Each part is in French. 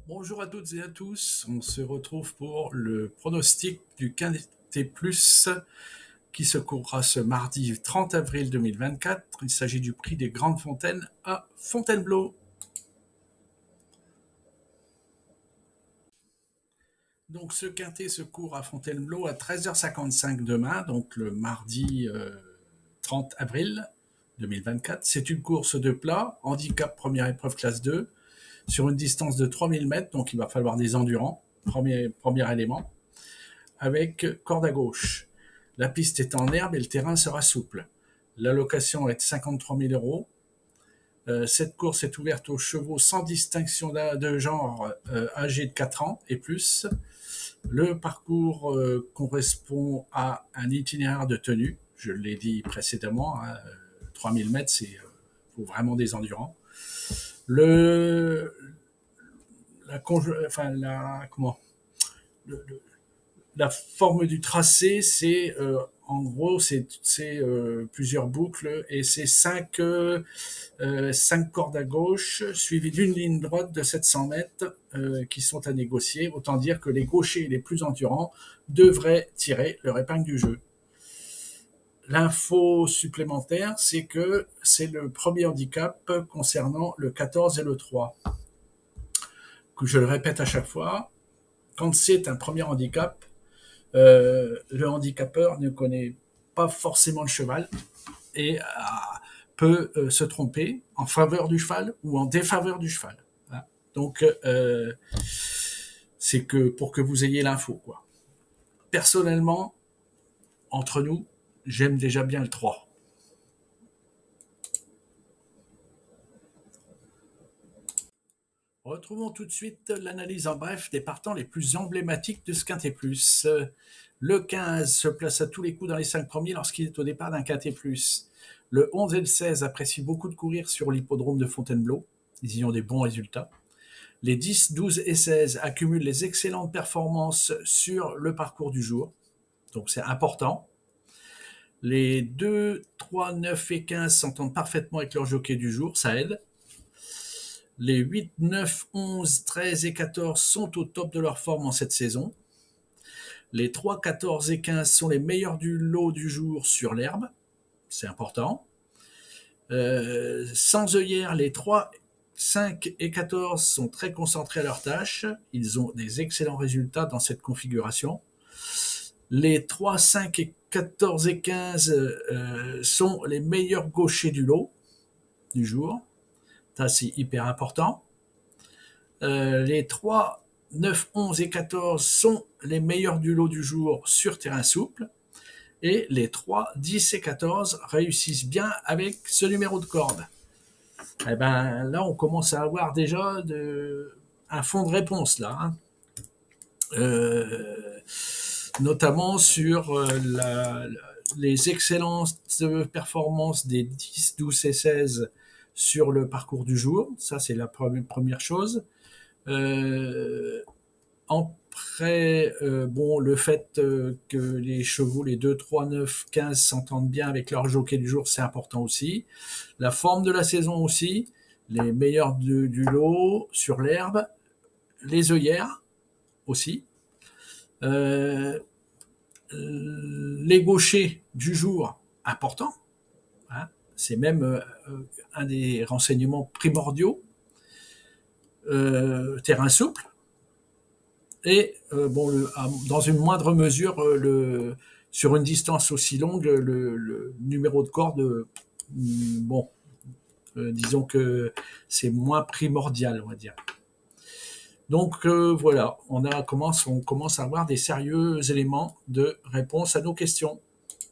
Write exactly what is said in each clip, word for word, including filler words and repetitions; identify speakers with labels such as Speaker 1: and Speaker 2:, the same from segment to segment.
Speaker 1: Bonjour à toutes et à tous, on se retrouve pour le pronostic du Quintet Plus qui se courra ce mardi trente avril deux mille vingt-quatre. Il s'agit du prix des Grandes Fontaines à Fontainebleau. Donc ce quintet se court à Fontainebleau à treize heures cinquante-cinq demain, donc le mardi euh, trente avril deux mille vingt-quatre. C'est une course de plat, handicap première épreuve classe deux, sur une distance de trois mille mètres, donc il va falloir des endurants, premier, premier élément, avec corde à gauche. La piste est en herbe et le terrain sera souple. L'allocation est de cinquante-trois mille euros. Euh, cette course est ouverte aux chevaux sans distinction de genre euh, âgés de quatre ans et plus. Le parcours euh, correspond à un itinéraire de tenue, je l'ai dit précédemment, hein, trois mille mètres, c'est euh, faut vraiment des endurants. Le, la, enfin, la, comment, le, le, la forme du tracé, c'est euh, en gros, c'est euh, plusieurs boucles et c'est cinq, euh, cinq cordes à gauche suivies d'une ligne droite de sept cents mètres euh, qui sont à négocier. Autant dire que les gauchers les plus endurants devraient tirer leur épingle du jeu. L'info supplémentaire, c'est que c'est le premier handicap concernant le quatorze et le trois. Que je le répète à chaque fois, quand c'est un premier handicap, Euh, le handicapeur ne connaît pas forcément le cheval et euh, peut euh, se tromper en faveur du cheval ou en défaveur du cheval. Hein. Donc, euh, c'est que pour que vous ayez l'info, quoi. Personnellement, entre nous, j'aime déjà bien le trois. Retrouvons tout de suite l'analyse en bref des partants les plus emblématiques de ce Quintet Plus. Le quinze se place à tous les coups dans les cinq premiers lorsqu'il est au départ d'un Quintet Plus. Le onze et le seize apprécient beaucoup de courir sur l'hippodrome de Fontainebleau. Ils y ont des bons résultats. Les dix, douze et seize accumulent les excellentes performances sur le parcours du jour. Donc c'est important. Les deux, trois, neuf et quinze s'entendent parfaitement avec leur jockey du jour, ça aide. Les huit, neuf, onze, treize et quatorze sont au top de leur forme en cette saison. Les trois, quatorze et quinze sont les meilleurs du lot du jour sur l'herbe. C'est important. Euh, sans œillères, les trois, cinq et quatorze sont très concentrés à leur tâche. Ils ont des excellents résultats dans cette configuration. Les trois, cinq et quatorze et quinze euh, sont les meilleurs gauchers du lot du jour. Ça, c'est hyper important. Euh, les trois, neuf, onze et quatorze sont les meilleurs du lot du jour sur terrain souple. Et les trois, dix et quatorze réussissent bien avec ce numéro de corde. Et ben là, on commence à avoir déjà de, un fond de réponse là. Hein. Euh, notamment sur euh, la, les excellentes performances des dix, douze et seize sur le parcours du jour. Ça, c'est la première chose. Euh, après, euh, bon, le fait euh, que les chevaux, les deux, trois, neuf, quinze s'entendent bien avec leur jockey du jour, c'est important aussi. La forme de la saison aussi, les meilleurs du, du lot sur l'herbe, les œillères aussi. Euh, les gauchers du jour, important. Hein, c'est même euh, un des renseignements primordiaux. Euh, terrain souple. Et euh, bon, le, dans une moindre mesure, euh, le, sur une distance aussi longue, le, le numéro de corde, euh, bon, euh, disons que c'est moins primordial, on va dire. Donc euh, voilà, on, a, commence, on commence à avoir des sérieux éléments de réponse à nos questions.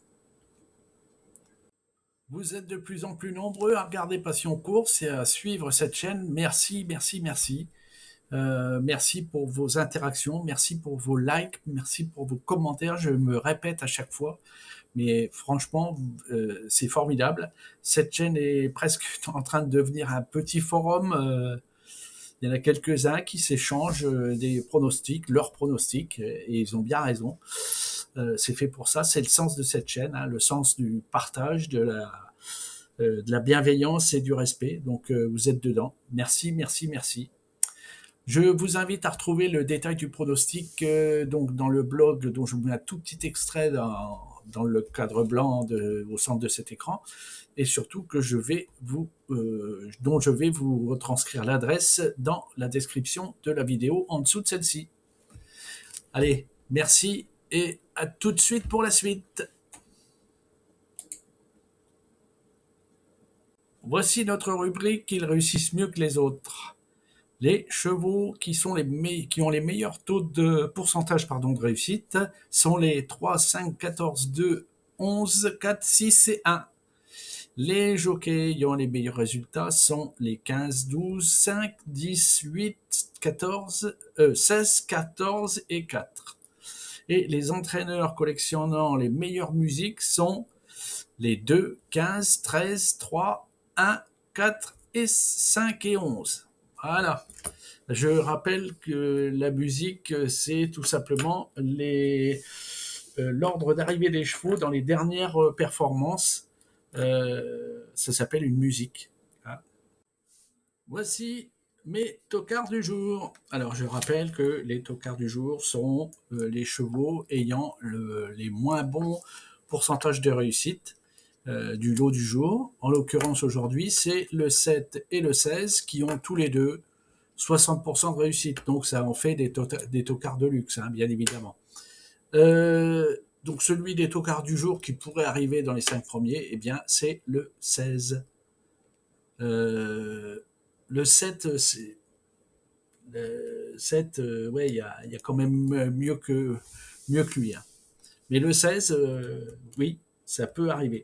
Speaker 1: Vous êtes de plus en plus nombreux à regarder Passion Course et à suivre cette chaîne. Merci, merci, merci. Euh, merci pour vos interactions, merci pour vos likes, merci pour vos commentaires. Je me répète à chaque fois, mais franchement, euh, c'est formidable. Cette chaîne est presque en train de devenir un petit forum. Euh, il y en a quelques-uns qui s'échangent des pronostics, leurs pronostics, et ils ont bien raison. Euh, c'est fait pour ça, c'est le sens de cette chaîne, hein, le sens du partage, de la, euh, de la bienveillance et du respect. Donc euh, vous êtes dedans. Merci, merci, merci. Je vous invite à retrouver le détail du pronostic euh, donc dans le blog dont je vous mets un tout petit extrait dans, dans le cadre blanc de, au centre de cet écran, et surtout que je vais vous, euh, dont je vais vous retranscrire l'adresse dans la description de la vidéo en dessous de celle-ci. Allez, merci et à tout de suite pour la suite. Voici notre rubrique « Ils réussissent mieux que les autres ». Les chevaux qui, sont les me- qui ont les meilleurs taux de pourcentage pardon, de réussite sont les trois, cinq, quatorze, deux, onze, quatre, six et un. Les jockeys ayant les meilleurs résultats sont les quinze, douze, cinq, dix, huit, quatorze, euh, seize, quatorze et quatre. Et les entraîneurs collectionnant les meilleures musiques sont les deux, quinze, treize, trois, un, quatre et cinq et onze. Voilà. Je rappelle que la musique, c'est tout simplement les, euh, l'ordre d'arrivée des chevaux dans les dernières performances. Euh, ça s'appelle une musique. Hein. Voici mes tocards du jour. Alors, je rappelle que les tocards du jour sont euh, les chevaux ayant le, les moins bons pourcentages de réussite euh, du lot du jour. En l'occurrence, aujourd'hui, c'est le sept et le seize qui ont tous les deux soixante pour cent de réussite. Donc, ça en fait des, tota- des tocards de luxe, hein, bien évidemment. Euh, donc, celui des tocards du jour qui pourrait arriver dans les cinq premiers, eh bien, c'est le seize. Euh, le sept, c'est... Le sept, euh, ouais, il y a, y a quand même mieux que, mieux que lui. Hein. Mais le seize, euh, oui, ça peut arriver.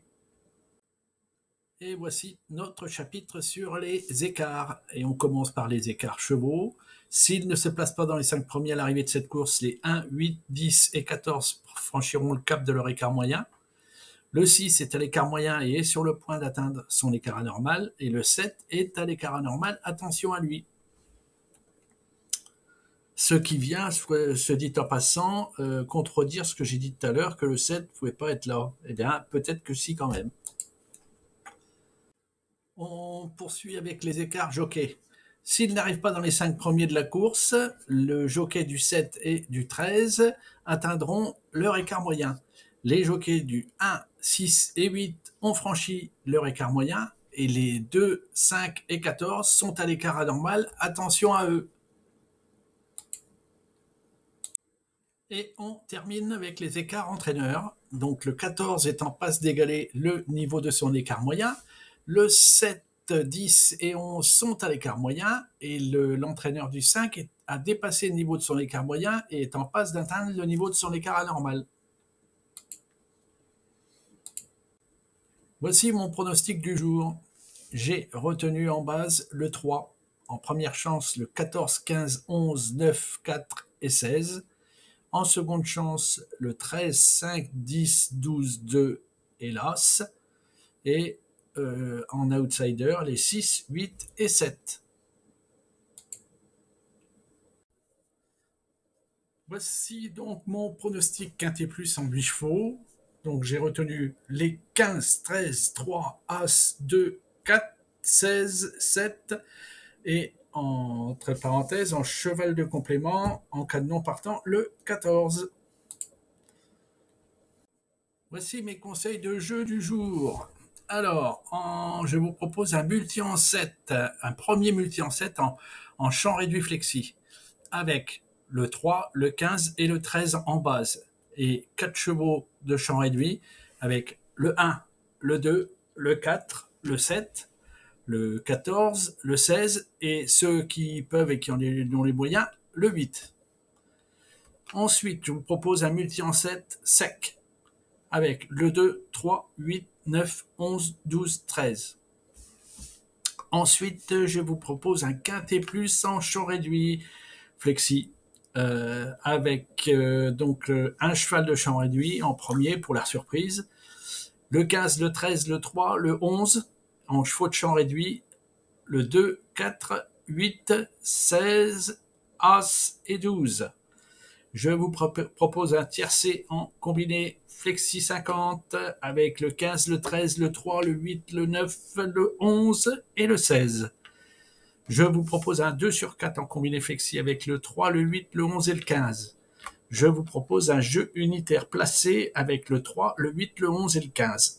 Speaker 1: Et voici notre chapitre sur les écarts. Et on commence par les écarts chevaux. S'ils ne se placent pas dans les cinq premiers à l'arrivée de cette course, les un, huit, dix et quatorze franchiront le cap de leur écart moyen. Le six est à l'écart moyen et est sur le point d'atteindre son écart anormal. Et le sept est à l'écart anormal. Attention à lui. Ce qui vient, se dit en passant, euh, contredire ce que j'ai dit tout à l'heure, que le sept ne pouvait pas être là. Eh bien, peut-être que si quand même. On poursuit avec les écarts jockey. S'ils n'arrivent pas dans les cinq premiers de la course, le jockey du sept et du treize atteindront leur écart moyen. Les jockeys du un, six et huit ont franchi leur écart moyen et les deux, cinq et quatorze sont à l'écart anormal. Attention à eux. Et on termine avec les écarts entraîneurs. Donc le quatorze est en passe d'égaler le niveau de son écart moyen. Le sept, dix et onze sont à l'écart moyen. Et le, l'entraîneur du cinq est, a dépassé le niveau de son écart moyen et est en passe d'atteindre le niveau de son écart anormal. Voici mon pronostic du jour. J'ai retenu en base le trois. En première chance, le quatorze, quinze, onze, neuf, quatre et seize. En seconde chance, le treize, cinq, dix, douze, deux et l'As. Et euh, en outsider, les six, huit et sept. Voici donc mon pronostic quintet plus en huit chevaux. Donc j'ai retenu les quinze, treize, trois, As, deux, quatre, seize, sept. Et entre parenthèses, en cheval de complément, en cas de non partant, le quatorze. Voici mes conseils de jeu du jour. Alors, en, je vous propose un multi en sept, un premier multi en sept en, en champ réduit flexi, avec le trois, le quinze et le treize en base, et quatre chevaux de champ réduit, avec le un, le deux, le quatre, le sept, le quatorze, le seize, et ceux qui peuvent et qui ont les, ont les moyens, le huit. Ensuite, je vous propose un multi en sept sec, avec le deux, trois, huit, neuf, onze, douze, treize. Ensuite, je vous propose un quintet plus en champ réduit flexi, euh, avec euh, donc euh, un cheval de champ réduit en premier pour la surprise, le quinze, le treize, le trois, le onze en chevaux de champ réduit, le deux, quatre, huit, seize, As et douze. Je vous propose un tiercé en combiné flexi cinquante avec le quinze, le treize, le trois, le huit, le neuf, le onze et le seize. Je vous propose un deux sur quatre en combiné flexi avec le trois, le huit, le onze et le quinze. Je vous propose un jeu unitaire placé avec le trois, le huit, le onze et le quinze.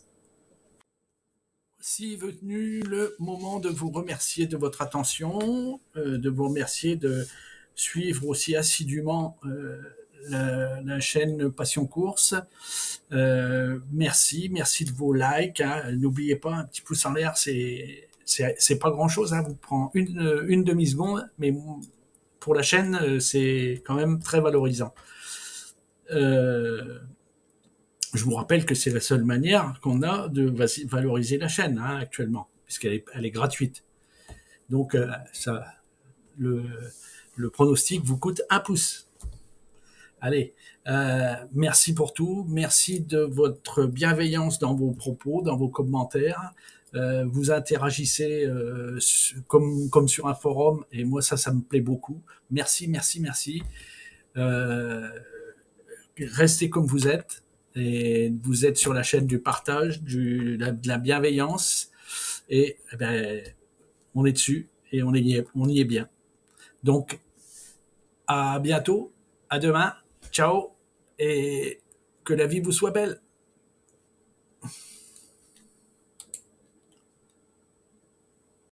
Speaker 1: Voici venu le moment de vous remercier de votre attention, euh, de vous remercier de suivre aussi assidûment euh, la, la chaîne Passion Course. Euh, merci, merci de vos likes. Hein. N'oubliez pas, un petit pouce en l'air, c'est c'est pas grand chose. Hein. Vous prend une, une demi seconde, mais pour la chaîne, c'est quand même très valorisant. Euh, je vous rappelle que c'est la seule manière qu'on a de valoriser la chaîne hein, actuellement, puisqu'elle est, elle est gratuite. Donc, euh, ça, le, le pronostic vous coûte un pouce. Allez, euh, merci pour tout. Merci de votre bienveillance dans vos propos, dans vos commentaires. Euh, vous interagissez euh, comme, comme sur un forum, et moi, ça, ça me plaît beaucoup. Merci, merci, merci. Euh, restez comme vous êtes. Et vous êtes sur la chaîne du partage, du, de la bienveillance, et eh ben, on est dessus et on y est, on y est bien. Donc, à bientôt, à demain, ciao, et que la vie vous soit belle.